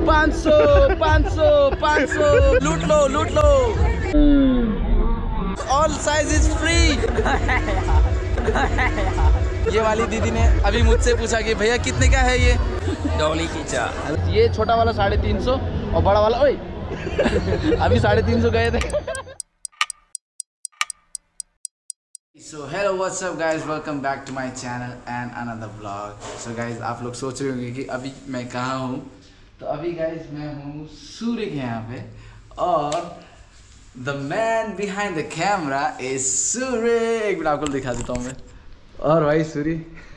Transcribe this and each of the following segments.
500 500 500 लूट लो लूट लो। All size is free. ये वाली दीदी ने अभी मुझसे पूछा कि भैया कितने का है ये डोली की चाय। ये छोटा वाला 350 और बड़ा वाला ओए अभी 350 गए थे। So hello what's up guys, welcome back to my channel and another vlog. So guys आप लोग सोच रहे होंगे कि अभी मैं कहाँ हूँ। तो अभी guys मैं हूँ सूर्य के यहाँ पे और the man behind the camera is सूर्य। एक मिनट आपको दिखा देता हूँ मैं। और भाई सूर्य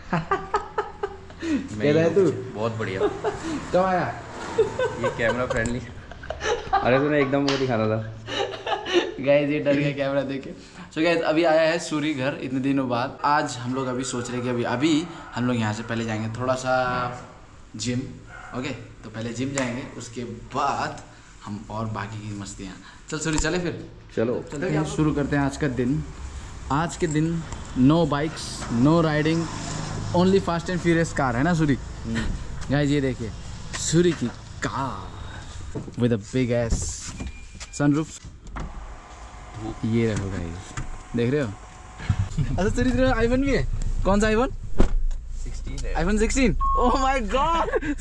कैसा है तू? बहुत बढ़िया। कब आया? ये कैमरा फ्रेंडली। अरे तूने एकदम वो दिखाना था। गाइस ये डर गया कैमरा देख के। सो गाइस अभी आया है सूरी घर इतने दिनों बाद। आज हम लोग अभी सोच रहे हैं कि अभी हम लोग यहाँ से पहले जाएंगे थोड़ा सा जिम। ओके तो पहले जिम जाएंगे, उसके बाद हम और बाकी की मस्तियाँ। चल सूरी चले फिर चलो चलते हैं, शुरू करते हैं आज का दिन। आज के दिन no bikes no riding, only fast and furious car, है ना सूरी? गाइस ये देखिए सूरी की car with a big ass sunroof. ये रखो गाइस, देख रहे हो? अच्छा सूरी तेरे आईफोन भी है? कौन सा आईफोन? 16 है। IPhone 16? Oh my god.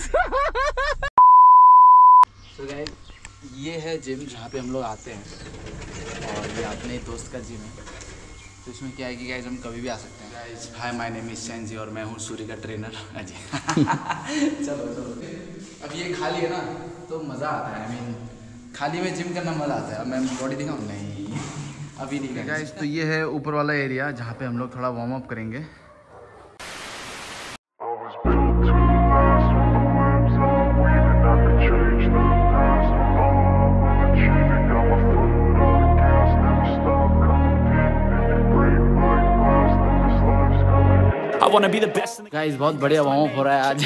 So guys ये है जिम जहाँ पे हम लोग आते हैं और ये अपने दोस्त का जिम है। तो इसमें क्या है कि गाइस हम कभी भी आ सकते हैं। Guys hi my name is Senji और मैं हूँ सूर्य का ट्रेनर। अजी चलो चलो। अब ये खाली है ना तो मज़ा आता है। आई मीन खाली में जिम करना मज़ा आता है। अब मैं बॉडी दिखाऊँ? नहीं अभी नहीं गाइस। तो ये है ऊपर वाला एरिया जहाँ पे हम लोग थोड़ा वार्म अप करेंगे। गाइस बहुत बढ़िया वार्म अप हो रहा है आज।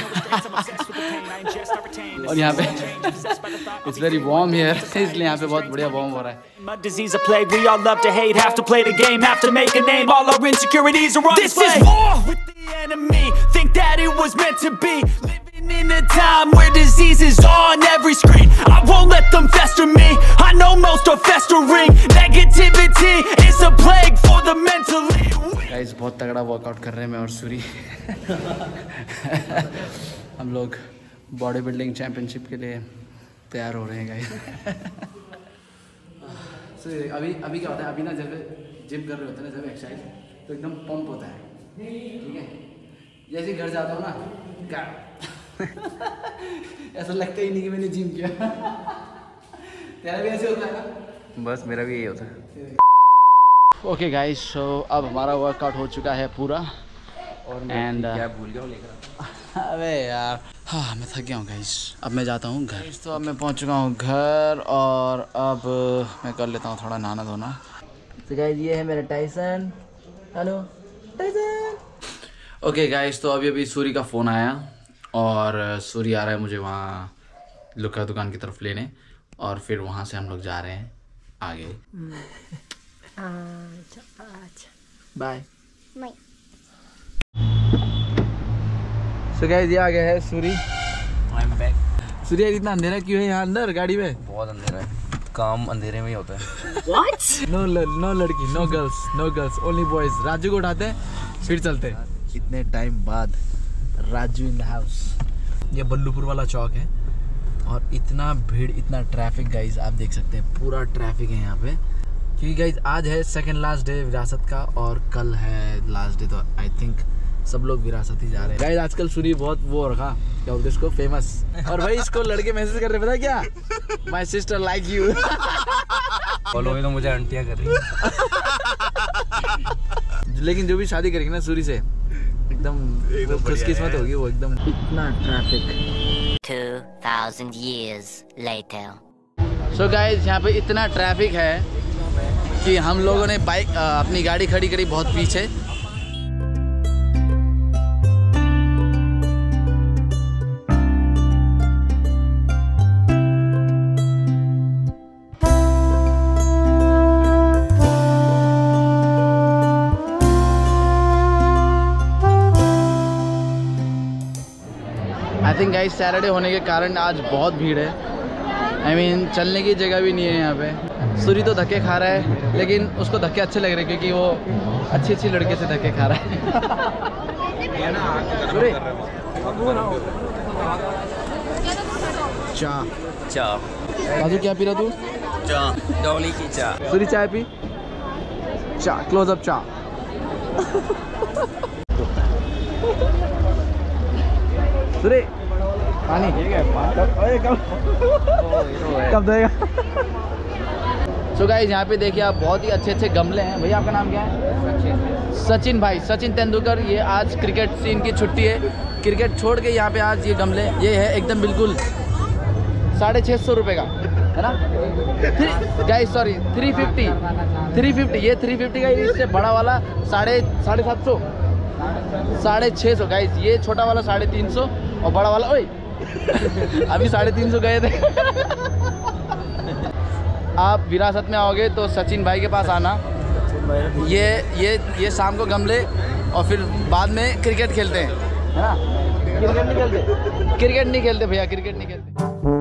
और यहाँ पे इट्स वेरी वार्म हियर, इसलिए यहाँ पे बहुत बढ़िया वार्म हो रहा है। In a time where disease is on every screen, I won't let them fester me. I know most are festering. Negativity is a plague for the mentally. Guys बहुत तगड़ा वर्कआउट कर रहे हैं मैं और सूरी। हम लोग बॉडी बिल्डिंग चैंपियनशिप के लिए तैयार हो रहे हैं गाइस। अभी क्या होता है, अभी ना जब जिम कर रहे होते हैं ना, जब एक्सरसाइज तो एकदम पंप होता है, ठीक है? जैसे घर जाता हूँ ना क्या ऐसा लगता ही नहीं कि मैंने जिम किया। तेरा भी ऐसे होता है ना? बस मेरा भी यही होता है। ओके गाइस सो अब हमारा वर्कआउट हो चुका है पूरा और एंड क्या भूल गया लेकर। अबे यार हाँ मैं थक गया हूँ गाइस। अब मैं जाता हूँ घर। तो अब मैं पहुँच चुका हूँ घर और अब मैं कर लेता हूँ थोड़ा नहाना धोना। तो गाइस ये है मेरा Tyson. Hello Tyson. Okay guys तो अभी सूरी का फ़ोन आया और सूरी आ रहा है मुझे वहाँ लुका दुकान की तरफ लेने और फिर वहाँ से हम लोग जा रहे हैं आगे। बाय। सो गाइस ये आ गया है Suri. I am back. Surya इतना अंधेरा क्यों है यहाँ अंदर गाड़ी में? बहुत अंधेरा है, काम अंधेरे में ही होता है। What? नो लड़की no girls only boys. Raju को उठाते हैं फिर चलते हैं। इतने टाइम बाद राजू इन द हाउस। ये बल्लूपुर वाला चौक है और इतना भीड़ इतना ट्रैफिक गाइस आप देख सकते हैं, पूरा ट्रैफिक है यहाँ पे। क्योंकि गाइस आज है सेकंड लास्ट डे विरासत का और कल है लास्ट डे, तो आई थिंक सब लोग विरासत ही जा रहे हैं। गाइस आजकल सूरी बहुत वो रखा क्या बोलते इसको फेमस। और भाई इसको लड़के मैसेज कर रहे पता क्या? My sister like you. Follow तो मुझे आंटियां कर रही हैं। लेकिन जो भी शादी करेगी ना सूरी से एकदम खुशकिस्मत होगी वो एकदम। इतना traffic. 2000 years later. So guys यहाँ पे इतना ट्रैफिक है कि हम लोगों ने बाइक अपनी गाड़ी खड़ी करी बहुत पीछे। गाइस सैटरडे होने के कारण आज बहुत भीड़ है। I mean, चलने की जगह भी नहीं है यहाँ पे। सूरी तो धक्के खा रहा है, लेकिन उसको धक्के अच्छे लग रहे हैं क्योंकि वो अच्छी अच्छी लड़के से धक्के खा रहा है। चाय राजू क्या पी रहा तू? चाय, डोली की चाय। सूरी चाय पी। चाय क्लोज अप चाय। सूरी पानी कब देगा? सो गाइस यहाँ पे देखिए आप बहुत ही अच्छे अच्छे गमले हैं। भैया आपका नाम क्या है? सचिन भाई, सचिन तेंदुलकर। ये आज क्रिकेट से इनकी छुट्टी है, क्रिकेट छोड़ के यहाँ पे आज ये गमले, ये है एकदम बिल्कुल 650 रुपये का है ना गाइस, सॉरी 350 ये 350 का। इससे बड़ा वाला 750 650 गाइस। ये छोटा वाला 350 और बड़ा वाला ओए अभी 350 गए थे। आप विरासत में आओगे तो सचिन भाई के पास आना। ये शाम को गमले और फिर बाद में क्रिकेट खेलते हैं, है ना? क्रिकेट नहीं खेलते भैया, क्रिकेट नहीं खेलते।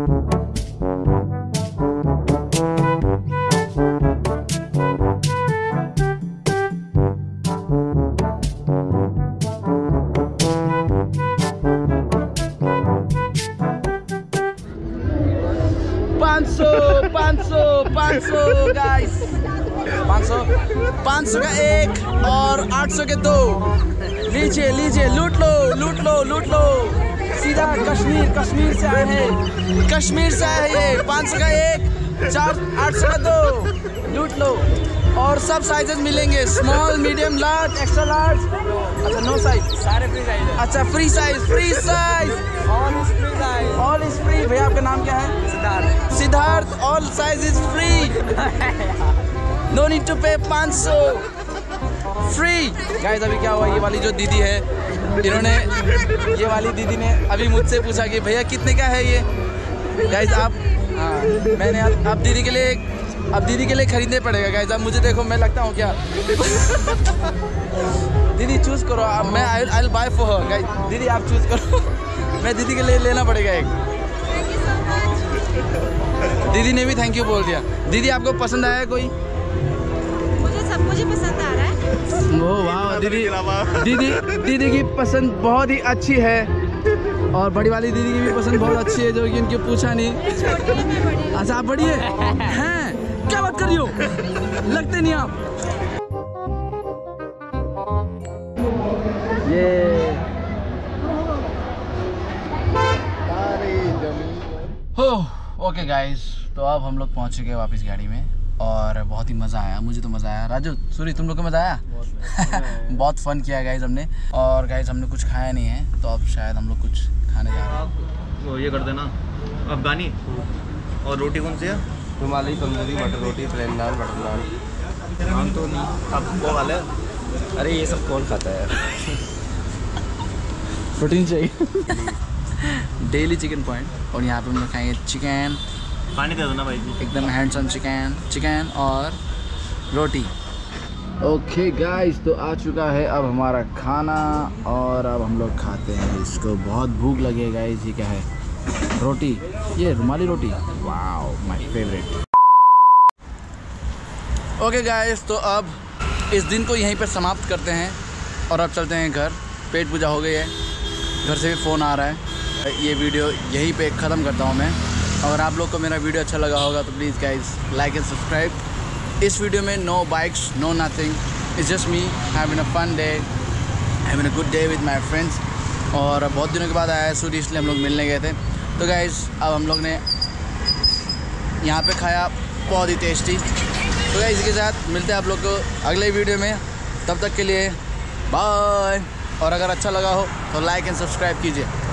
पाँच सौ गाइस, 500 का एक और 800 के दो। लीजिए लूट लो। सीधा कश्मीर से आए हैं, ये 500 का एक, 800 का दो। लूट लो। और सब साइजेस मिलेंगे, small, medium, large, extra large. अच्छा नो साइज, सारे फ्री साइज। अच्छा free size all is free. भैया आपका नाम क्या है? Siddharth. All size is free, no need to pay. 500 free. Guys अभी क्या हुआ, ये वाली जो दीदी है, ये वाली दीदी ने अभी मुझसे पूछा कि भैया कितने का है ये। गाइस आप मैंने अब दीदी के लिए खरीदने पड़ेगा। गाइस अब मुझे देखो, मैं लगता हूँ क्या? दीदी चूज करो, मैं I will buy for her. Guys दीदी आप चूज करो, मैं दीदी के लिए लेना पड़ेगा एक। दीदी ने भी थैंक यू बोल दिया। दीदी आपको पसंद आया कोई? मुझे सब कुछ पसंद आ रहा है। ओह वाह, दीदी की पसंद बहुत ही अच्छी है। और बड़ी वाली दीदी की भी पसंद बहुत अच्छी है, जो कि उनकी पूछा नहीं। अच्छा आप बड़ी है? क्या बात कर रही हो? लगते नहीं आप। ये ओके गाइस, तो अब हम लोग पहुंच चुके हैं वापस गाड़ी में और बहुत ही मज़ा आया। मुझे तो मज़ा आया। राजू, सूरी, तुम लोग को मज़ा आया? बहुत फन किया गाइस हमने। और गाइस हमने कुछ खाया नहीं है, तो अब शायद हम लोग कुछ खाने जा रहे हैं। वो ये कर देना अफगानी। और रोटी कौन सी है? रुमाली, तंदूरी, मटर रोटी, प्लेन नान, बटर नान। नान तो नहीं, अब वो वाले। अरे ये सब कौन खाता है? प्रोटीन चाहिए। Daily chicken point. और यहाँ पे हम लोग खाएंगे चिकन। पानी दे दो ना भाई जी। एकदम हैंडसम चिकन और रोटी। ओके गाइस, तो आ चुका है अब हमारा खाना और अब हम लोग खाते हैं इसको। बहुत भूख लगी है गाइस। ये क्या है? रोटी, ये रुमाली रोटी। Wow my favourite. Okay guys, तो अब इस दिन को यहीं पर समाप्त करते हैं और अब चलते हैं घर। पेट पूजा हो गई है, घर से भी फ़ोन आ रहा है। ये वीडियो यहीं पे ख़त्म करता हूँ मैं। अगर आप लोग को मेरा वीडियो अच्छा लगा होगा तो please guys like and subscribe. इस वीडियो में no bikes, no nothing, it's just me having a fun day, having a good day with my friends. और बहुत दिनों के बाद आया है सूरी, इसलिए हम लोग मिलने गए थे। तो गाइस अब हम लोग ने यहाँ पे खाया, बहुत ही टेस्टी। तो गाइस इसके साथ मिलते हैं आप लोग को अगले वीडियो में। तब तक के लिए बाय। और अगर अच्छा लगा हो तो लाइक एंड सब्सक्राइब कीजिए।